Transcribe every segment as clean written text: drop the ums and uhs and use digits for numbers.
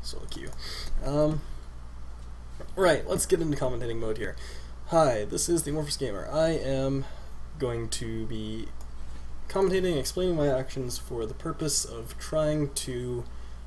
solo queue. Right, let's get into commentating mode here. Hi, this is the AmorphousGamer. I am going to be commentating and explaining my actions for the purpose of trying to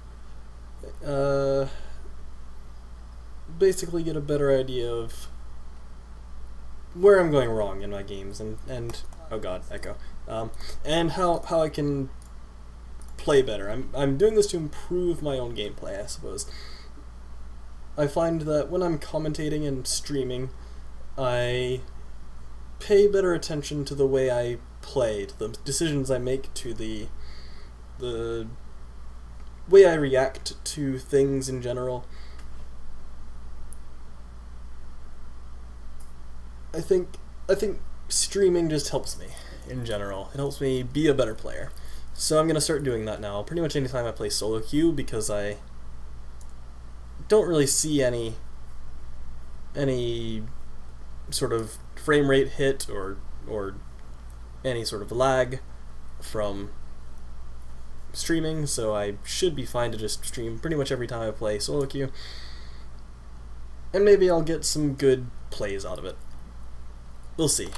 basically get a better idea of where I'm going wrong in my games and oh god, echo. And how I can play better. I'm doing this to improve my own gameplay, I suppose. I find that when I'm commentating and streaming, I pay better attention to the way I play, to the decisions I make, to the way I react to things in general. I think streaming just helps me in general. It helps me be a better player. So I'm gonna start doing that now. Pretty much anytime I play solo queue, because I don't really see any sort of frame rate hit or any sort of lag from streaming, so I should be fine to just stream pretty much every time I play solo queue, and maybe I'll get some good plays out of it. We'll see.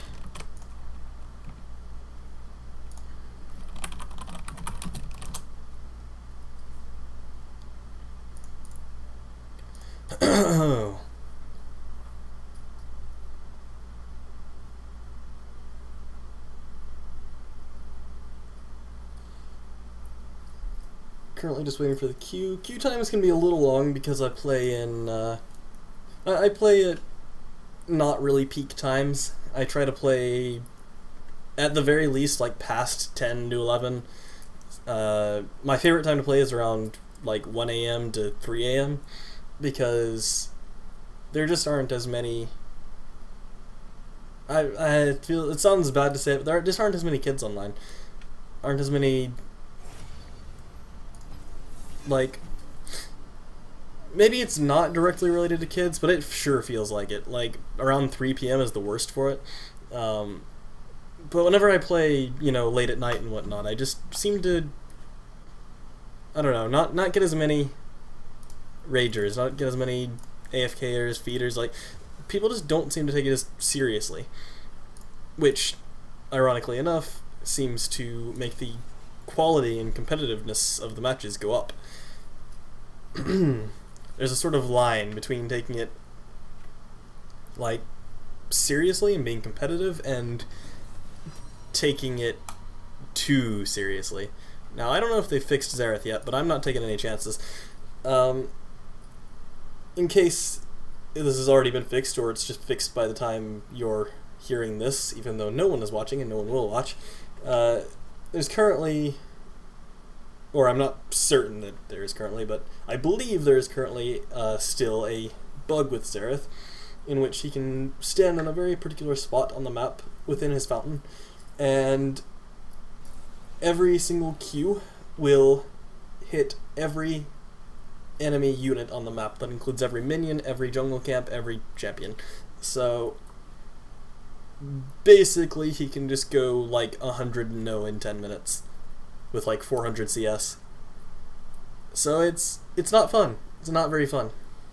Currently just waiting for the queue. Queue time is going to be a little long because I play in, I play at not really peak times. I try to play at the very least like past 10 to 11. My favorite time to play is around like 1 a.m. to 3 a.m. because there just aren't as many, I feel, it sounds bad to say it, but there just aren't as many kids online. Aren't as many, like, maybe it's not directly related to kids, but it sure feels like it. Like, around 3 p.m. is the worst for it. But whenever I play, you know, late at night and whatnot, I just seem to, I don't know, not get as many ragers, not get as many AFKers, feeders. Like, people just don't seem to take it as seriously, which, ironically enough, seems to make the quality and competitiveness of the matches go up. There's a sort of line between taking it like seriously and being competitive and taking it too seriously. Now, I don't know if they fixed Xerath yet, but I'm not taking any chances. In case this has already been fixed, or it's just fixed by the time you're hearing this, even though no one is watching and no one will watch, there's currently, or I'm not certain that there is currently, but I believe there is currently still a bug with Xerath, in which he can stand on a very particular spot on the map within his fountain, and every single Q will hit every enemy unit on the map. That includes every minion, every jungle camp, every champion. So basically he can just go like 100-0 in 10 minutes with like 400 CS. So it's not fun. It's not very fun.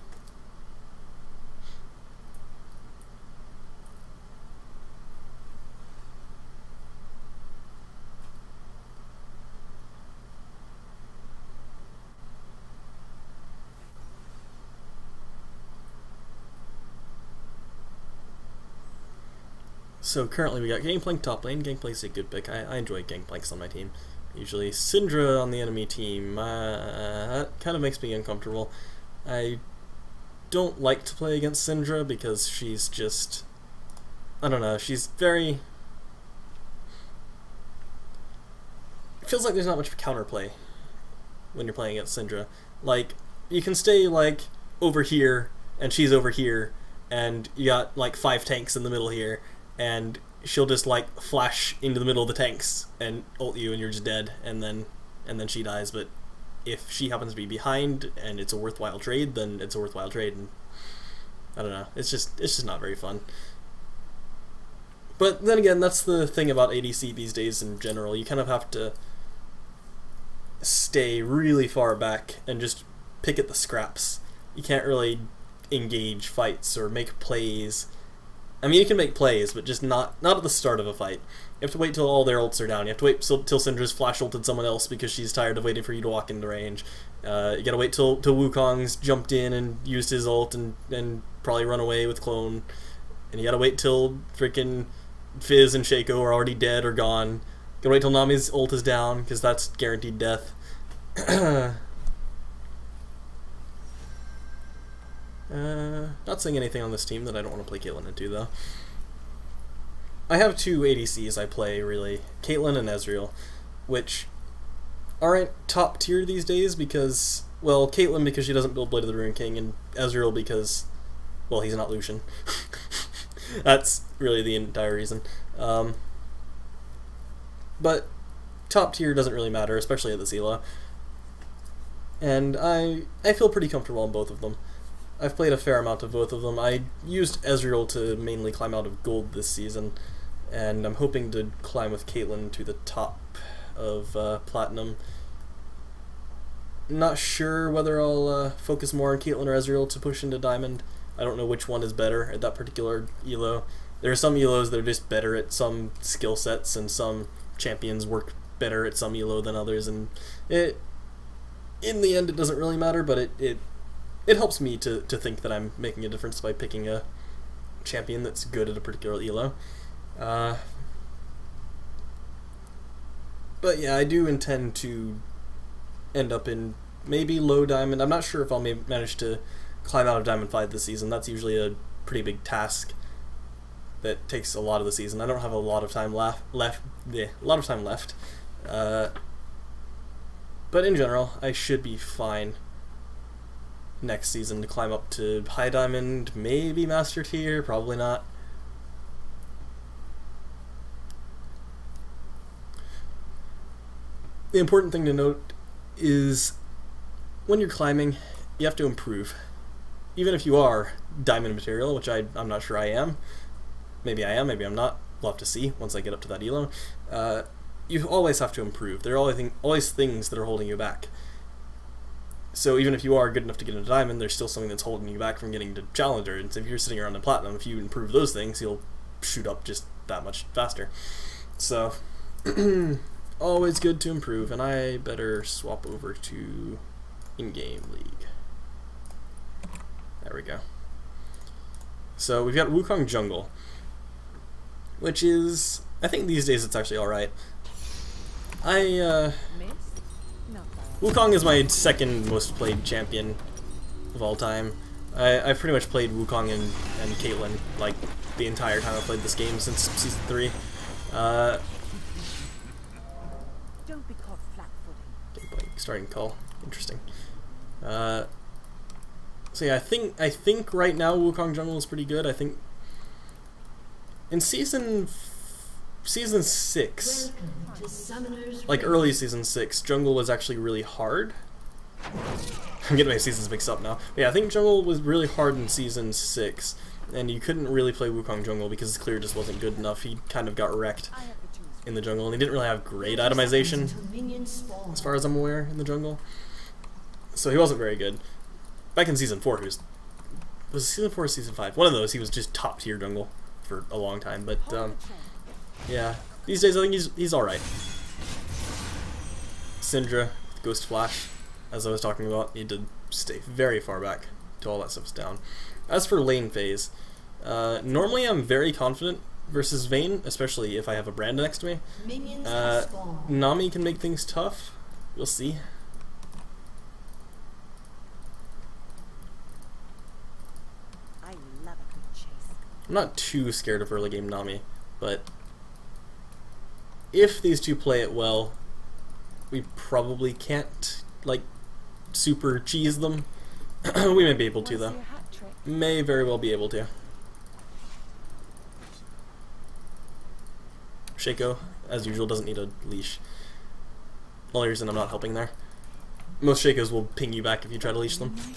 So currently we got Gangplank top lane. Gangplank's a good pick. I enjoy Gangplanks on my team. Usually Syndra on the enemy team. That kind of makes me uncomfortable. I don't like to play against Syndra because she's just, I don't know, she's very, it feels like there's not much counterplay when you're playing against Syndra. Like, you can stay like over here and she's over here and you got like 5 tanks in the middle here, and she'll just like flash into the middle of the tanks and ult you and you're just dead, and then she dies. But if she happens to be behind and it's a worthwhile trade, then it's a worthwhile trade, and I don't know, it's just not very fun. But then again, that's the thing about ADC these days in general. You kind of have to stay really far back and just pick at the scraps. You can't really engage fights or make plays. I mean, you can make plays, but just not at the start of a fight. You have to wait till all their ults are down. You have to wait till Syndra's flash ulted someone else because she's tired of waiting for you to walk into range. You gotta wait till Wukong's jumped in and used his ult and probably run away with clone. And you gotta wait till freaking Fizz and Shaco are already dead or gone. You gotta wait till Nami's ult is down because that's guaranteed death. Not saying anything on this team that I don't want to play Caitlyn into, though. I have two ADCs I play, really. Caitlyn and Ezreal, which aren't top tier these days because, well, Caitlyn because she doesn't build Blade of the Ruin King, and Ezreal because, well, he's not Lucian. That's really the entire reason. But top tier doesn't really matter, especially at this elo. And I feel pretty comfortable on both of them. I've played a fair amount of both of them. I used Ezreal to mainly climb out of gold this season, and I'm hoping to climb with Caitlyn to the top of platinum. Not sure whether I'll focus more on Caitlyn or Ezreal to push into diamond. I don't know which one is better at that particular elo. There are some elos that are just better at some skill sets, and some champions work better at some elo than others, and in the end it doesn't really matter, but it helps me to think that I'm making a difference by picking a champion that's good at a particular elo. But yeah, I do intend to end up in maybe low diamond. I'm not sure if I'll manage to climb out of Diamond 5 this season. That's usually a pretty big task that takes a lot of the season. I don't have a lot of time left. But in general, I should be fine next season to climb up to high diamond, maybe master tier, probably not. The important thing to note is when you're climbing, you have to improve. Even if you are diamond material, which I'm not sure I am. Maybe I am, maybe I'm not. We'll have to see once I get up to that elo. You always have to improve. There are always things that are holding you back. So even if you are good enough to get into diamond, there's still something that's holding you back from getting to challenger. And so if you're sitting around in platinum, if you improve those things, you'll shoot up just that much faster. So always good to improve, and I better swap over to in-game league. There we go. So we've got Wukong jungle, which is, I think these days it's actually alright. Wukong is my second most played champion of all time. I've pretty much played Wukong and Caitlyn like the entire time I've played this game since Season 3. Don't be caught flat-footed. Starting call. Interesting. So yeah, I think right now Wukong jungle is pretty good. I think in Season 6, like early Season 6, jungle was actually really hard. I'm getting my seasons mixed up now. But yeah, I think jungle was really hard in Season 6, and you couldn't really play Wukong jungle because his clear just wasn't good enough. He kind of got wrecked in the jungle, and he didn't really have great itemization, as far as I'm aware, in the jungle. So he wasn't very good. Back in Season 4, was it Season 4 or Season 5? One of those, he was just top tier jungle for a long time, but yeah, these days I think he's alright. Syndra, Ghost Flash, as I was talking about, need to stay very far back till all that stuff's down. As for lane phase, normally I'm very confident versus Vayne, especially if I have a Brand next to me. Nami can make things tough. We'll see. I'm not too scared of early game Nami, but if these two play it well, we probably can't, like, super cheese them. We may be able to, though. May very well be able to. Shaco, as usual, doesn't need a leash. Only reason I'm not helping there. Most Shakos will ping you back if you try to leash them.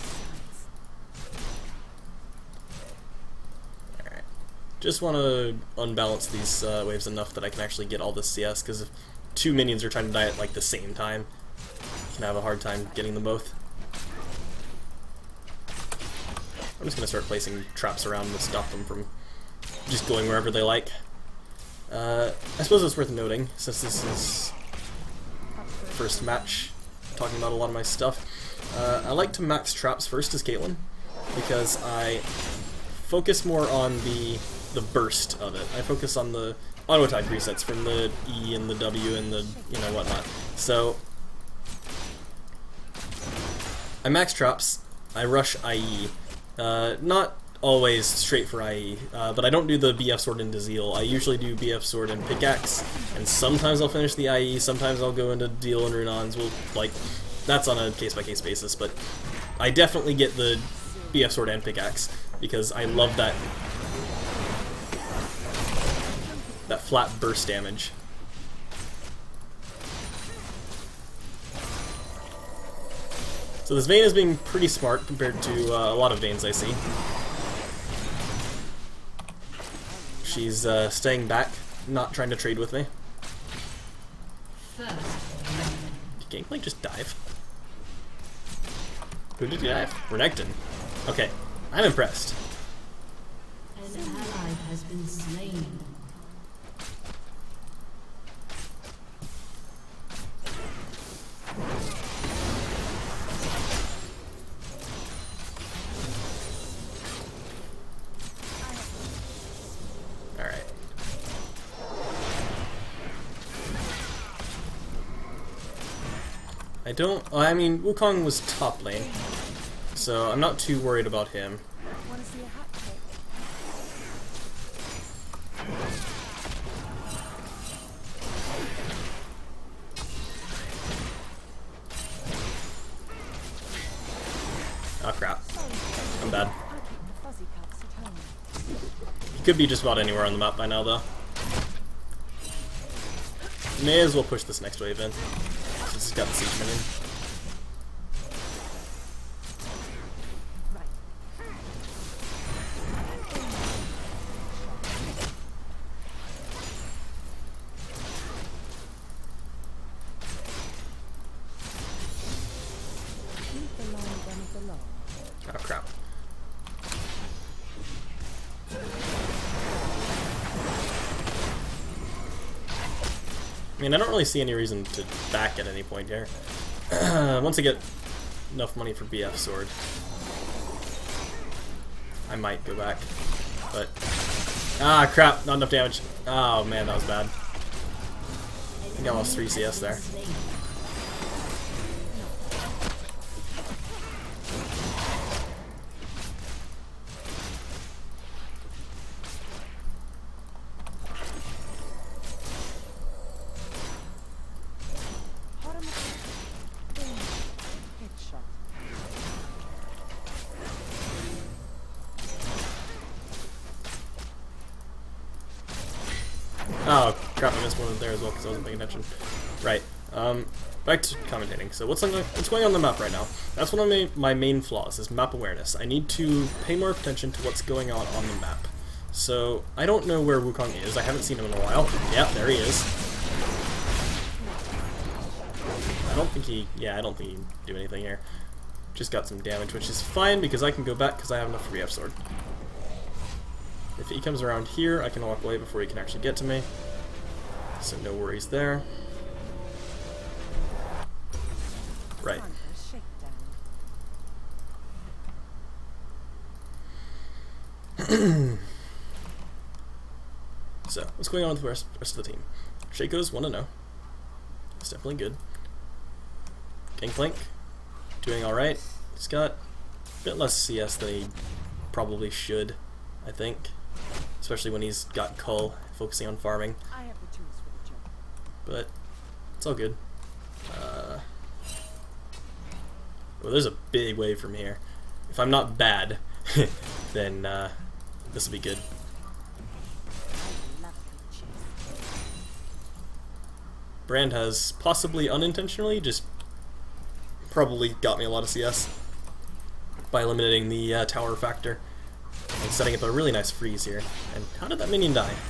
Alright. Just want to unbalance these waves enough that I can actually get all this CS, because if two minions are trying to die at like the same time, you can have a hard time getting them both. I'm just going to start placing traps around to stop them from just going wherever they like. I suppose it's worth noting, since this is the first match, talking about a lot of my stuff, I like to max traps first as Caitlyn, because I focus more on the burst of it. I focus on the auto attack resets from the E and the W and the, you know, whatnot. So, I max traps, I rush IE, not always straight for IE, but I don't do the BF sword into Zeal. I usually do BF sword and pickaxe, and sometimes I'll finish the IE, sometimes I'll go into Deal and Runons. Well, like, that's on a case-by-case basis, but I definitely get the BF sword and pickaxe, because I love that flat burst damage. So this Vayne is being pretty smart compared to a lot of Vaynes I see. She's staying back, not trying to trade with me. Did Gangplank just dive? Who did he dive? Renekton. Okay, I'm impressed. An ally has been slain. Alright. I mean, Wukong was top lane, so I'm not too worried about him. Want to see a hat trick? Oh crap. I'm bad. I keep the fuzzy cups at home. He could be just about anywhere on the map by now, though. May as well push this next wave in, since he's got the siege minion. Oh crap. I mean, I don't really see any reason to back at any point here. Once I get enough money for BF sword, I might go back. But ah crap, not enough damage. Oh man, that was bad. I think I lost 3 CS there. Oh crap, I missed one there as well because I wasn't paying attention. Right, back to commentating. So what's going on the map right now? That's one of my main flaws, is map awareness. I need to pay more attention to what's going on the map. So I don't know where Wukong is. I haven't seen him in a while. Yeah, there he is. I don't think he can do anything here. Just got some damage, which is fine because I can go back because I have enough for BF sword. If he comes around here, I can walk away before he can actually get to me. So no worries there. Right. So, what's going on with the rest of the team? Shaco's 1-0. It's definitely good. Gangplank, doing alright. He's got a bit less CS than he probably should, I think. Especially when he's got Cull focusing on farming. I have the tools for the job. But it's all good. Well, there's a big wave from here. If I'm not bad, then this will be good. Brand has possibly unintentionally just probably got me a lot of CS by eliminating the tower factor and setting up a really nice freeze here. And how did that minion die?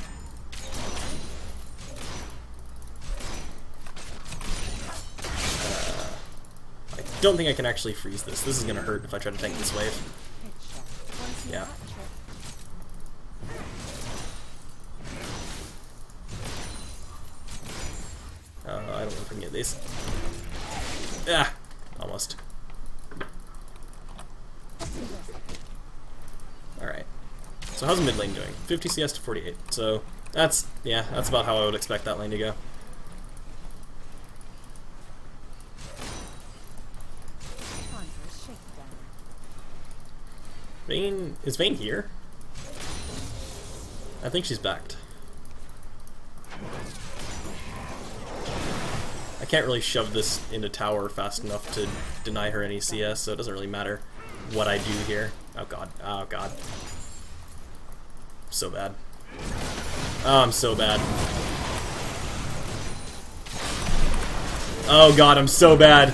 I don't think I can actually freeze this. This is gonna hurt if I try to tank this wave. Yeah. I don't know if I can get these. Ah! Almost. Alright. So how's mid lane doing? 50 CS to 48. So that's, yeah, that's about how I would expect that lane to go. Vayne, is Vayne here? I think she's backed. I can't really shove this into tower fast enough to deny her any CS, so it doesn't really matter what I do here. Oh god, oh god. So bad. Oh, I'm so bad. Oh god, I'm so bad.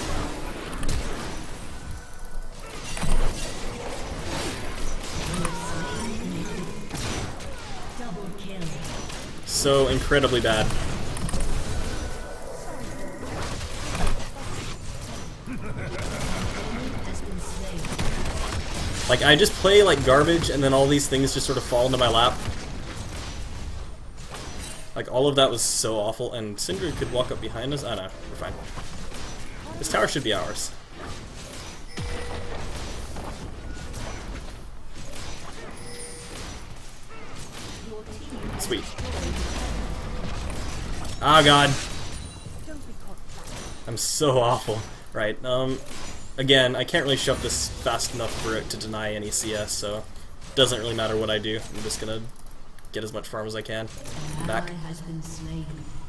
So incredibly bad. Like, I just play like garbage and then all these things just sort of fall into my lap. Like, all of that was so awful, and Syndra could walk up behind us. Oh no, we're fine. This tower should be ours. Sweet. Oh god. I'm so awful. Right, again, I can't really shove this fast enough for it to deny any CS, so it doesn't really matter what I do. I'm just gonna get as much farm as I can. Back. Has been slain.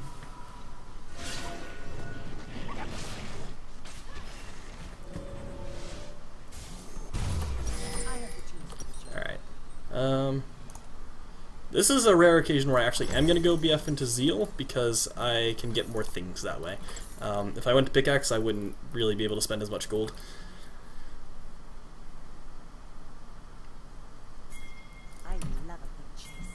Alright. This is a rare occasion where I actually am gonna go BF into Zeal, because I can get more things that way. If I went to Pickaxe, I wouldn't really be able to spend as much gold. I love a good chase.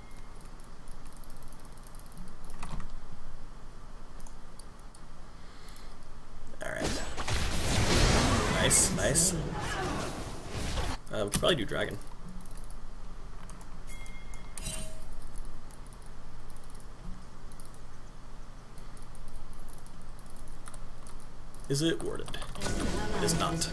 Alright. Nice, nice. We could probably do Dragon. Is it warded? It is not.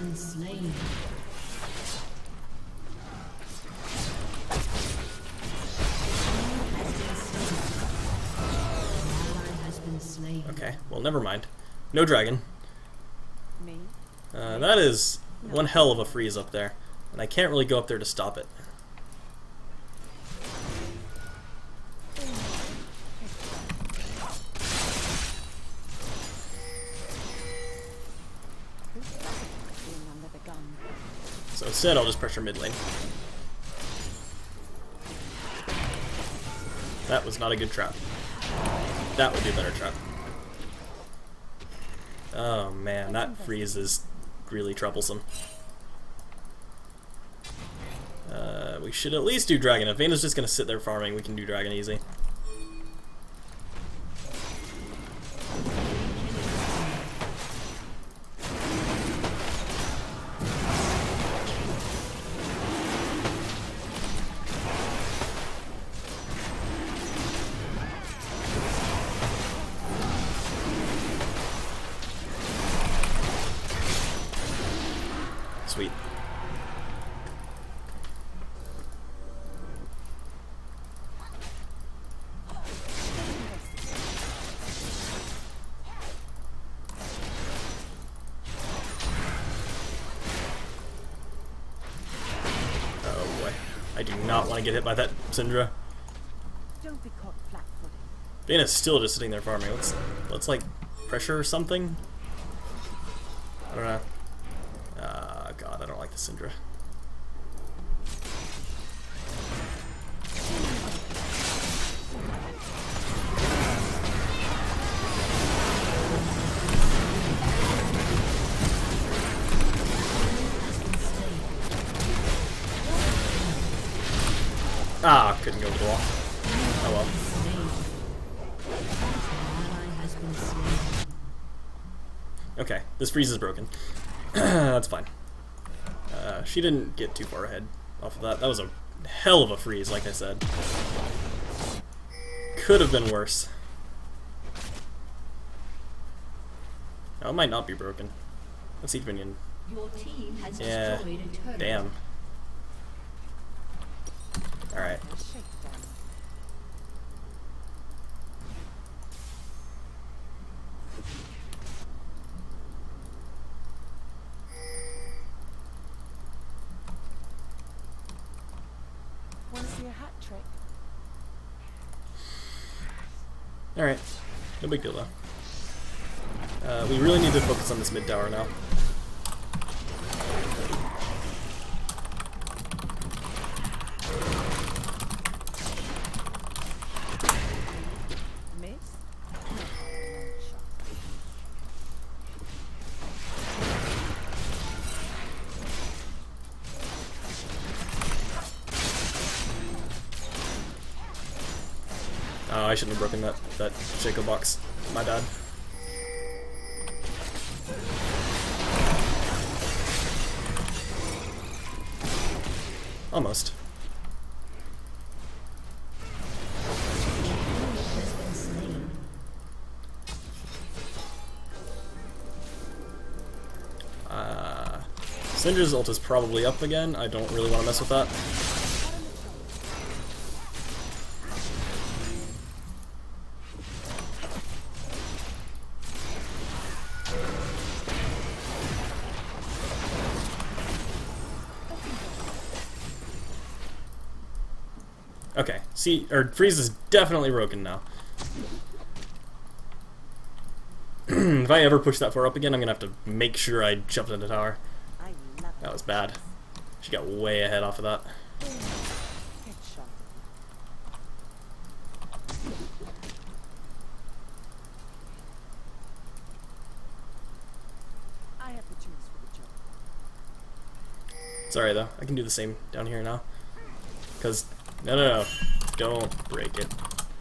Okay, well, never mind. No dragon. Me? That is one hell of a freeze up there, and I can't really go up there to stop it. So instead, I'll just pressure mid lane. That was not a good trap. That would be a better trap. Oh man, that freeze is really troublesome. We should at least do Dragon. If Vayne's just gonna sit there farming, we can do Dragon easy. Sweet. Oh boy. I do not want to get hit by that Syndra. Don't be caught flat-footed. Vayne is still just sitting there farming. Let's like pressure or something. I don't know. God, I don't like the Syndra. Ah, couldn't go over the wall. Oh well. Okay, this freeze is broken. That's fine. She didn't get too far ahead. off of that. That was a hell of a freeze, like I said. Could have been worse. Now, it might not be broken. Let's see if minion. Your team has Yeah. destroyed a turret. Damn. Alright. Shakedown. Want to see a hat trick? Alright. No big deal, though. We really need to focus on this mid tower now. Miss? Oh, I shouldn't have broken that Shaco box. My bad. Almost. Has been slain. Syndra's ult is probably up again. I don't really want to mess with that. Okay, see, freeze is definitely broken now. If I ever push that far up again, I'm gonna have to make sure I jumped in the tower. I love That was bad. She got way ahead off of that. headshot. I have the tools for the job. It's alright though, I can do the same down here now. Cause, no, don't break it.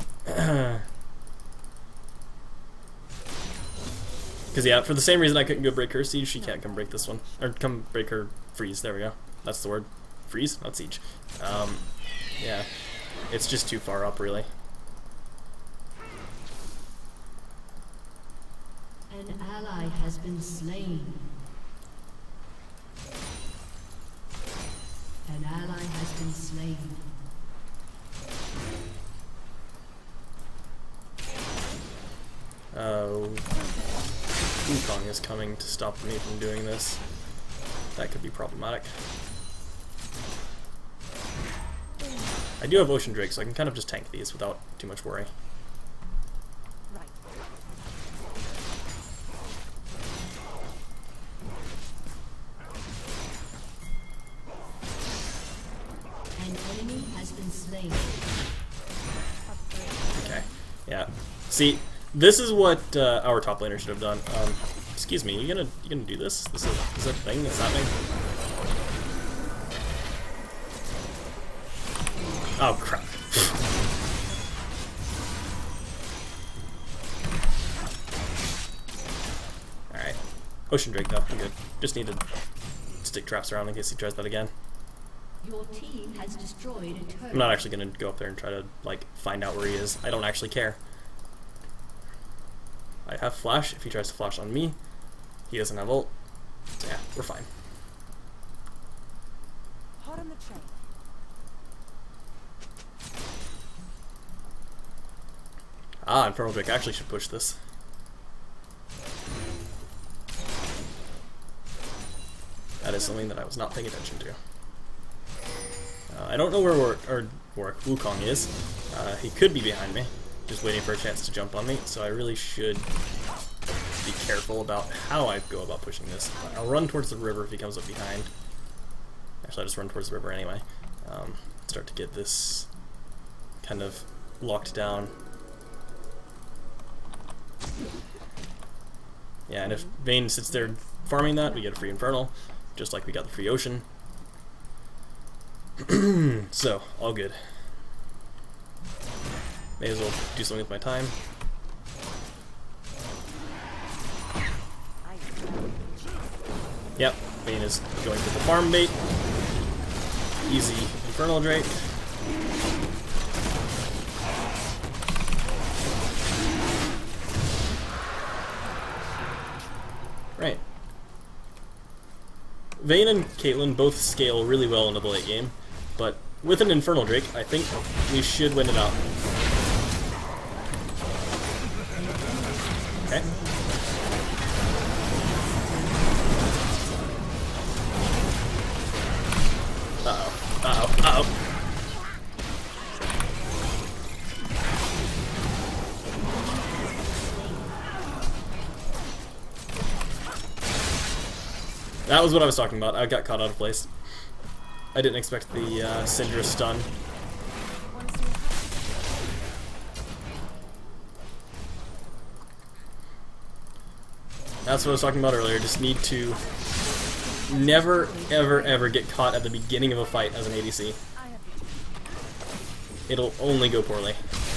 Cause yeah, for the same reason I couldn't go break her siege, she can't come break this one. Or come break her freeze, there we go. That's the word. Freeze, not siege. Yeah, it's just too far up really. An ally has been slain. An ally has been slain. Wukong is coming to stop me from doing this. That could be problematic. I do have Ocean Drake, so I can kind of just tank these without too much worry. Right. An enemy has been slain. Okay, yeah. See, this is what our top laner should have done. Excuse me, you gonna do this? This is a thing that's happening? Oh crap! All right, Ocean Drake though, I'm good. Just need to stick traps around in case he tries that again. Your team has destroyed a turret. I'm not actually gonna go up there and try to like find out where he is. I don't actually care. I have flash. If he tries to flash on me, he doesn't have ult. So yeah, we're fine. Hot on the train. Ah, Infernal Drake actually should push this. That is something that I was not paying attention to. I don't know where Wukong is. He could be behind me, just waiting for a chance to jump on me, so I really should be careful about how I go about pushing this. I'll run towards the river if he comes up behind. Actually, I'll just run towards the river anyway. Start to get this kind of locked down. Yeah, and if Vayne sits there farming that, we get a free Infernal, just like we got the free Ocean. So, all good. May as well do something with my time. Yep, Vayne is going for the farm bait. Easy Infernal Drake. Right. Vayne and Caitlyn both scale really well into the late game, but with an Infernal Drake, I think we should win it out. Okay. Uh-oh. Uh-oh. Uh-oh. That was what I was talking about. I got caught out of place. I didn't expect the Syndra stun. That's what I was talking about earlier. Just need to never, ever, ever get caught at the beginning of a fight as an ADC. It'll only go poorly.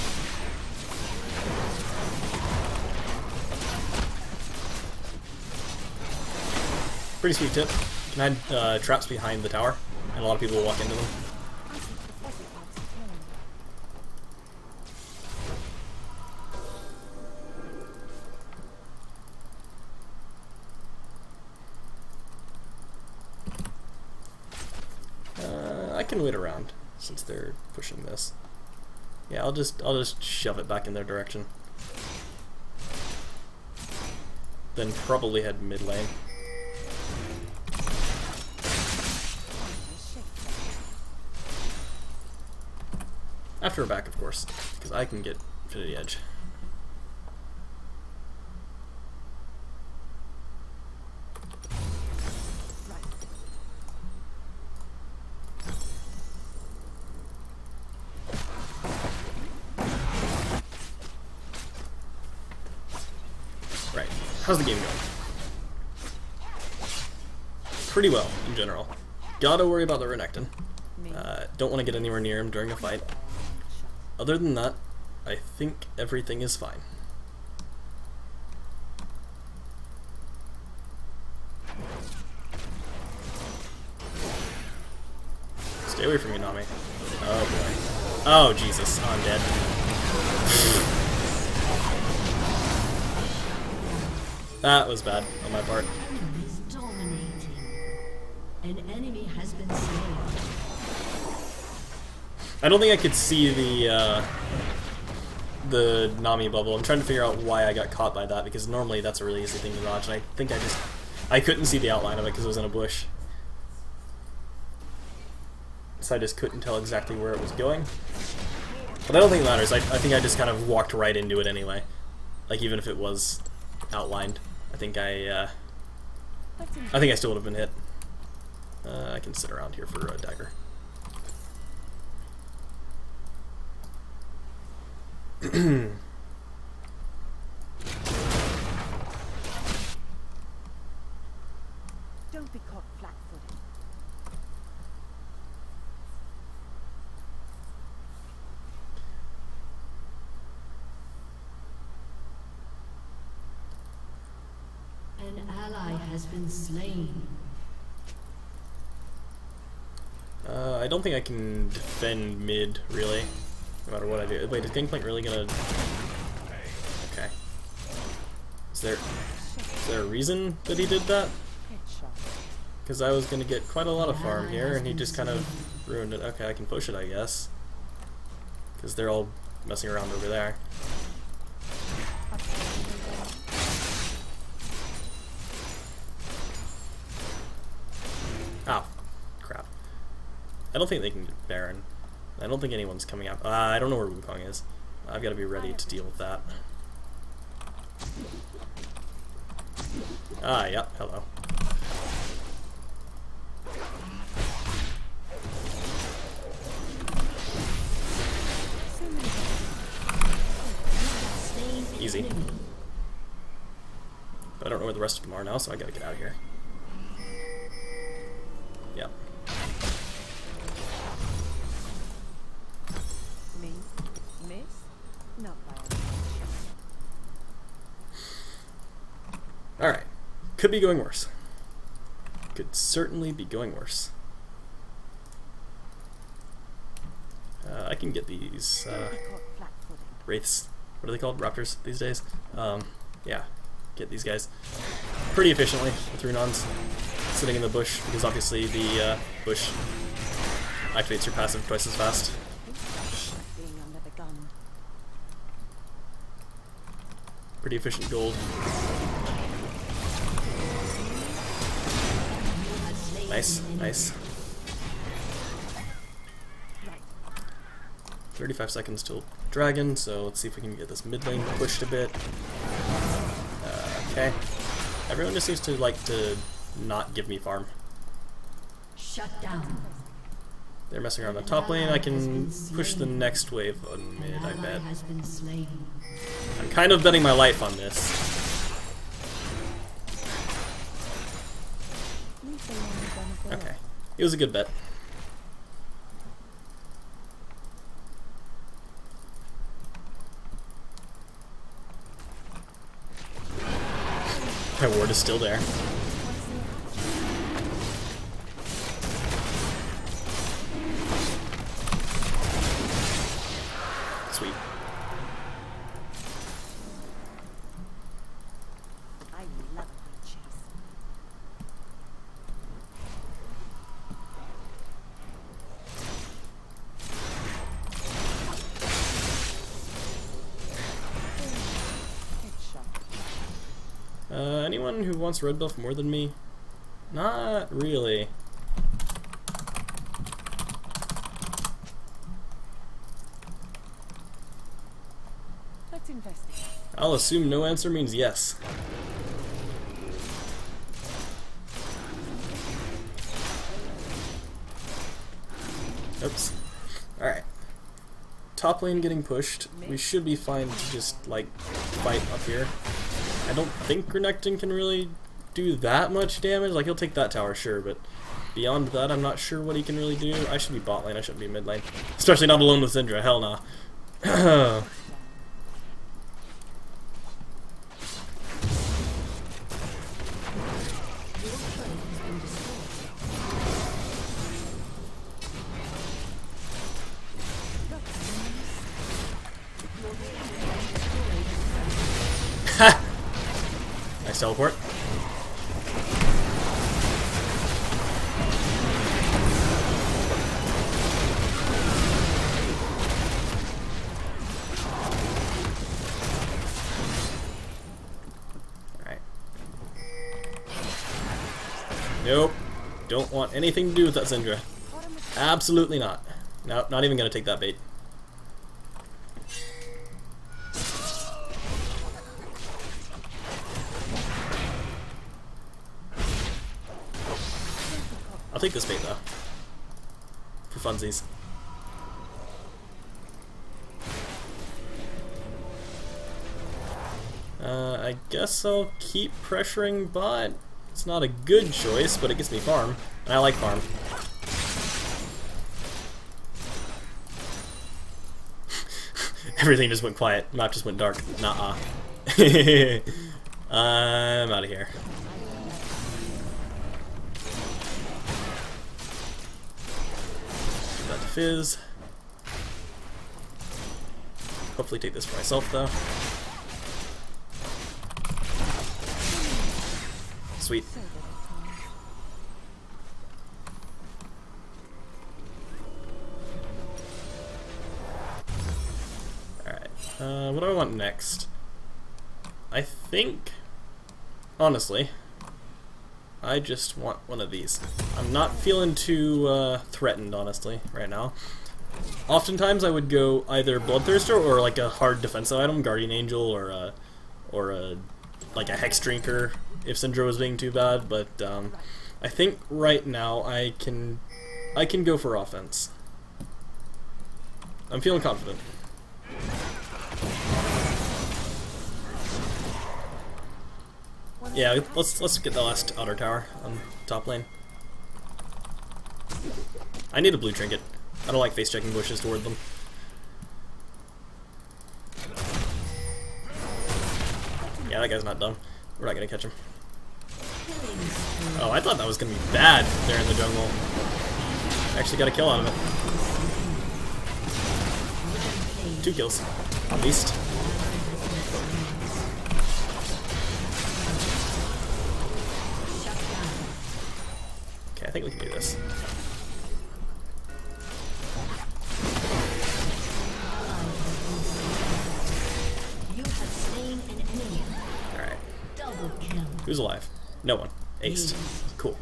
Pretty sweet tip. You can hide traps behind the tower, and a lot of people will walk into them. I can wait around since they're pushing this. Yeah, I'll just shove it back in their direction. Then probably head mid lane. After we're back, of course, because I can get to the edge. Right. How's the game going? Pretty well, in general. Gotta worry about the Renekton. Don't want to get anywhere near him during a fight. Other than that, I think everything is fine. Stay away from me, Nami. Oh boy. Oh Jesus, I'm dead. That was bad on my part. An enemy has been slain. I don't think I could see the Nami bubble. I'm trying to figure out why I got caught by that, because normally that's a really easy thing to dodge, and I think I couldn't see the outline of it because it was in a bush. So I just couldn't tell exactly where it was going. But I don't think it matters. I think I just kind of walked right into it anyway. Like, even if it was outlined, I think I still would have been hit. I can sit around here for a dagger. Don't be caught flat-footed. An ally has been slain. I don't think I can defend mid, really, no matter what I do. Wait, is Gangplank really gonna... Okay. Is there a reason that he did that? Because I was gonna get quite a lot of farm here, and he just kind of ruined it. Okay, I can push it, I guess. Because they're all messing around over there. Ow. Crap. I don't think they can get Baron. I don't think anyone's coming up. I don't know where Wukong is. I've got to be ready to deal with that. Ah, yeah, hello. Easy. But I don't know where the rest of them are now, so I gotta get out of here. Yep. Me? Miss? Not by a Alright. Could be going worse. Could certainly be going worse. I can get these Don't be caught flat-footed. wraiths. What are they called? Raptors these days? Yeah, get these guys pretty efficiently with Runons sitting in the bush, because obviously the bush activates your passive twice as fast. Being under the gun. Pretty efficient gold. Nice, nice. 35 seconds till dragon, so let's see if we can get this mid lane pushed a bit. Okay. Everyone just seems to like to not give me farm. Shut down. They're messing around the top lane. I can push the next wave on mid, I bet. Has been slain. I'm kind of betting my life on this. Okay. It was a good bet. My ward is still there. Sweet. I love a good chase. Headshot. Anyone who wants red buff more than me? Not really. Let's investigate. I'll assume no answer means yes. Oops. Alright. Top lane getting pushed. We should be fine to just, like, fight up here. I don't think Renekton can really do that much damage. Like, he'll take that tower, sure, but beyond that, I'm not sure what he can really do. I should be bot lane, I shouldn't be mid lane. Especially not alone with Syndra, hell nah. Nice teleport. Alright. Nope. Don't want anything to do with that Syndra. Absolutely not. Nope, not even gonna take that bait. I'll take this bait though. For funsies. I guess I'll keep pressuring bot. It's not a good choice, but it gets me farm. And I like farm. Everything just went quiet. Map just went dark. Nuh-uh. I'm out of here. Give that to Fizz. Hopefully take this for myself though. Sweet. Alright. What do I want next? I think, honestly, I just want one of these. I'm not feeling too threatened, honestly, right now. Oftentimes I would go either Bloodthirster or like a hard defensive item, Guardian Angel or a like a Hex Drinker if Syndra was being too bad, but I think right now I can go for offense. I'm feeling confident. Yeah, let's get the last outer tower on top lane. I need a blue trinket. I don't like face checking bushes toward them. Yeah, that guy's not dumb. We're not gonna catch him. Oh, I thought that was gonna be bad there in the jungle. Actually got a kill out of it. 2 kills, at least. Okay, I think we can do this. You have slain an enemy. Alright. Double kill. Who's alive? No one. Aced. Cool.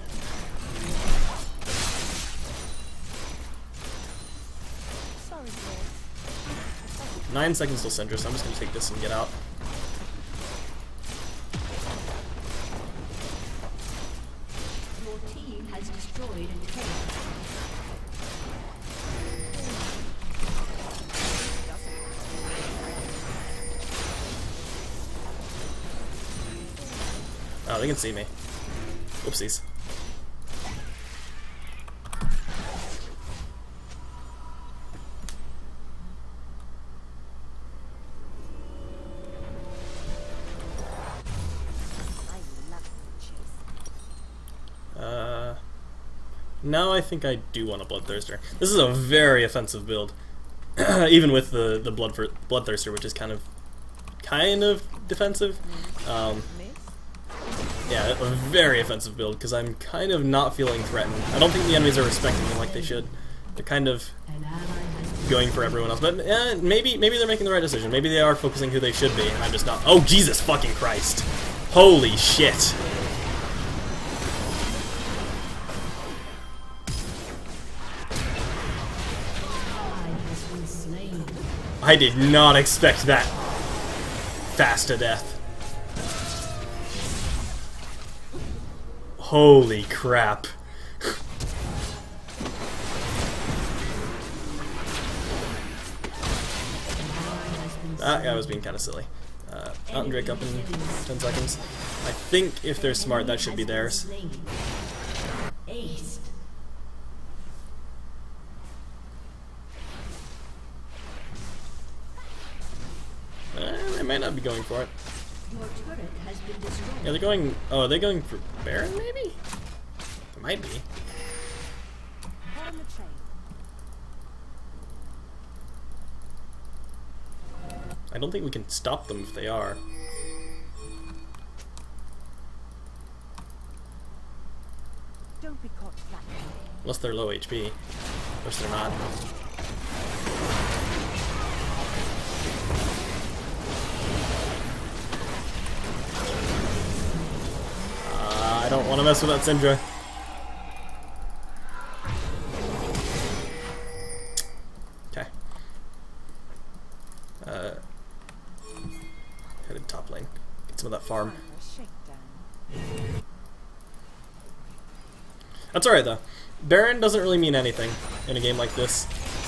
Sorry, boys. 9 seconds till Syndra, so I'm just gonna take this and get out. Your team has destroyed a turret. Oh, they can see me. Oopsies. I love the chase. Now I think I do want a Bloodthirster. This is a very offensive build. Even with the Bloodthirster, which is kind of defensive. Miss? Yeah, a very offensive build, because I'm kind of not feeling threatened. I don't think the enemies are respecting me like they should. They're kind of An ally has been going for everyone else. But maybe they're making the right decision. Maybe they are focusing who they should be, and I'm just not. Oh, Jesus fucking Christ. Holy shit. has been slain. I did not expect that fast to death. Holy crap. That guy was being kind of silly. Mountain Drake up in 10 seconds. I think if they're smart, that should be theirs. Aced. They might not be going for it. Your turret has been destroyed. Yeah, they're going. Oh, are they going for Baron, maybe? It might be. Hot on the train. I don't think we can stop them if they are. Don't be caught flat-footed. Unless they're low HP. Of course they're not. I don't want to mess with that Syndra. Okay. Headed top lane. Get some of that farm. Time for a shakedown. That's alright though. Baron doesn't really mean anything in a game like this.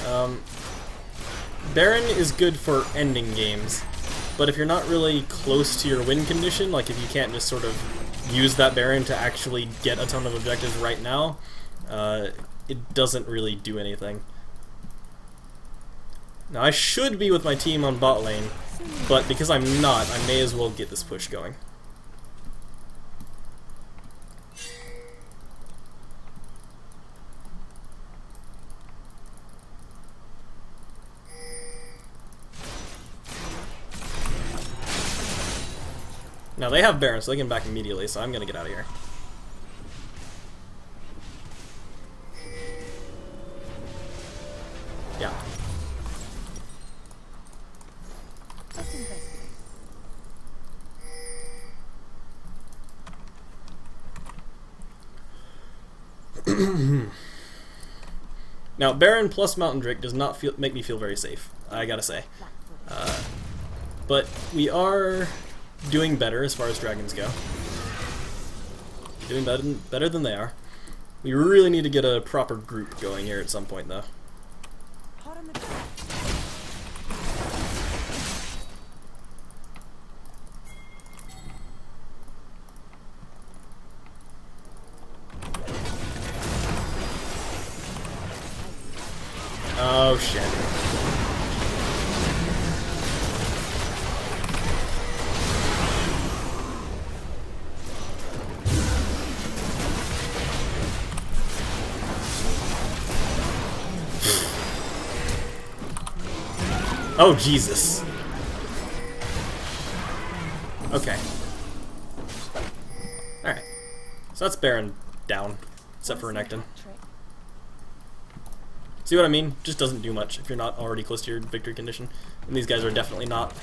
Baron is good for ending games, but if you're not really close to your win condition, like if you can't just sort of use that Baron to actually get a ton of objectives right now, it doesn't really do anything. Now I should be with my team on bot lane, but because I'm not, I may as well get this push going. Now they have Baron, so they can back immediately, so I'm gonna get out of here. Yeah. Let's investigate. Now Baron plus Mountain Drake does not make me feel very safe, I gotta say. Flat-footed. But we are doing better as far as dragons go. Doing better than they are. We really need to get a proper group going here at some point, though. Hot on the train. Oh shit. Oh, Jesus. Okay. Alright. So that's Baron down, except for Renekton. See what I mean? Just doesn't do much if you're not already close to your victory condition. And these guys are definitely not.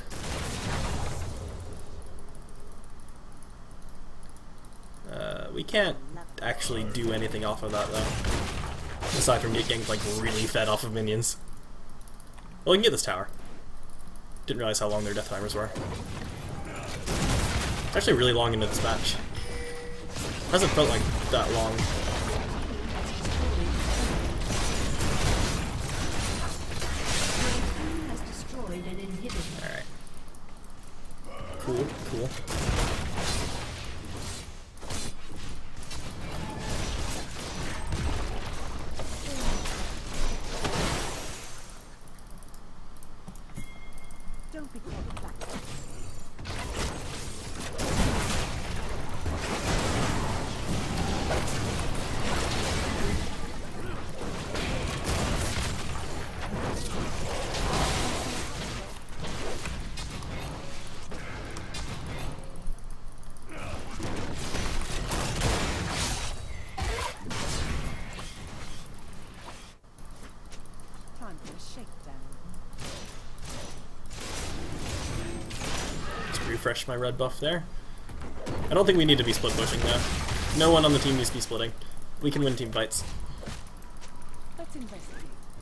We can't actually do anything off of that, though. Aside from getting, like, really fed off of minions. Well, we can get this tower. Didn't realize how long their death timers were. It's actually really long into this match. Hasn't felt like that long. Alright. Cool, cool. Don't be caught back. Time for a shakedown. Refresh my red buff there. I don't think we need to be split pushing though. No one on the team needs to be splitting. We can win team fights. Let's investigate.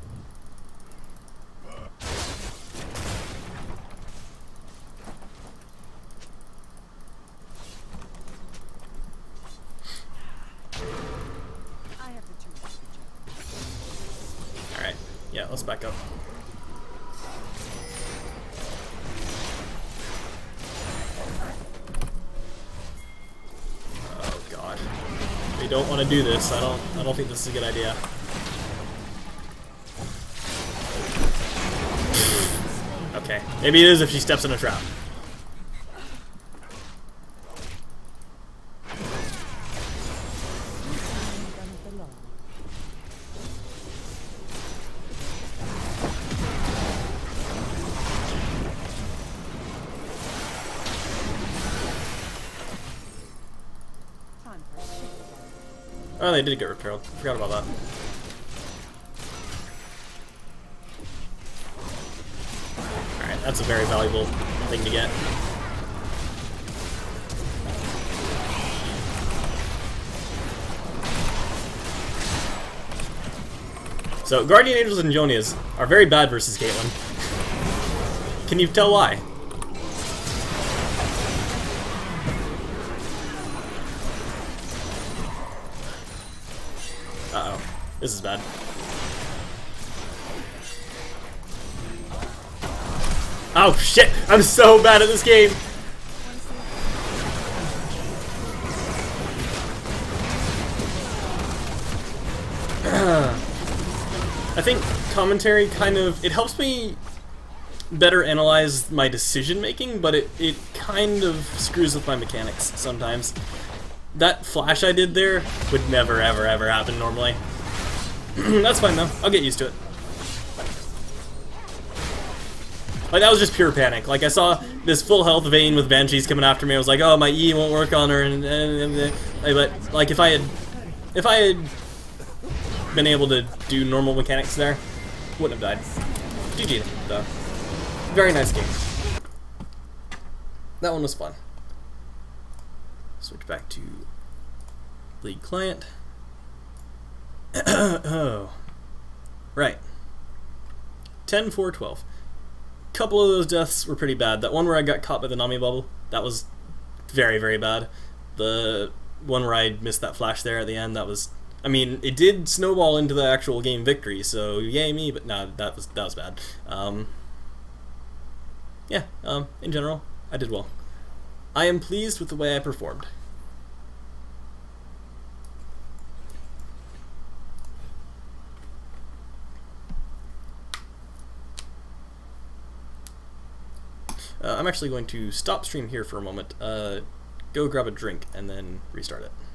I have the tools. Alright, yeah, let's back up. Oh god. We don't want to do this. I don't think this is a good idea. Okay. Maybe it is if she steps in a trap. Oh, they did get repelled. Forgot about that. Alright, that's a very valuable thing to get. So, Guardian Angels and Jonias are very bad versus Caitlyn. Can you tell why? Uh-oh. This is bad. Oh shit! I'm so bad at this game! I think commentary kind of... it helps me better analyze my decision making, but it kind of screws with my mechanics sometimes. That flash I did there would never ever ever happen normally. That's fine though, I'll get used to it. Like, that was just pure panic. Like, I saw this full health Vayne with Banshees coming after me. I was like, oh, my E won't work on her, but like, if I had been able to do normal mechanics there, wouldn't have died. GG though. Very nice game. That one was fun. Switch back to League Client. Oh. Right. 10, 4, 12. Couple of those deaths were pretty bad. That one where I got caught by the Nami bubble, that was very, very bad. The one where I missed that flash there at the end, that was... I mean, it did snowball into the actual game victory, so yay me, but no, that was bad. Yeah, in general, I did well. I am pleased with the way I performed. I'm actually going to stop stream here for a moment, go grab a drink, and then restart it.